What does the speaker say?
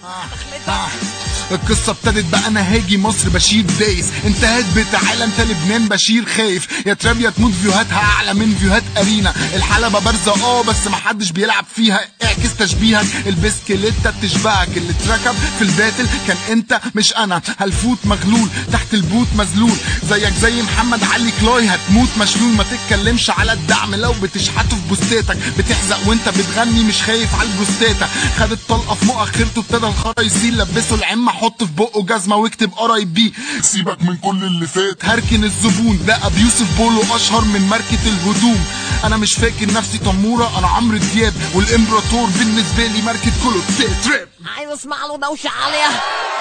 القصة ابتدت بقى انا هاجي مصر بشير دايس، انتهت بتعالى انت لبنان بشير خايف، يا تراب يا تموت فيوهاتها اعلى من فيوهات ارينا، الحلبة بارزة بس محدش بيلعب فيها، اعكس تشبيهك البسكليتة تشبهك، اللي اتركب في الباتل كان انت مش انا، هالفوت مغلول تحت البوت مذلول، زيك زي محمد علي كلاي هتموت مشلول، ما تتكلمش على الدعم لو بتشحته في بوستاتك، بتحزق وانت بتغني مش خايف على البروستاتا، خد الطلقة في مؤخرته ابتدى الخرا يسيل، لبسه العمة حط في بقه جزمة واكتب RIP، سيبك من كل اللي فات هركن الزبون، ده ابو يوسف بولو اشهر من ماركة الهدوم، انا مش فاكر نفسي تمورة انا عمرو دياب، والامبراطور بالنسبة لي ماركة كله تراب. عايز اسمع له دوشة عالية.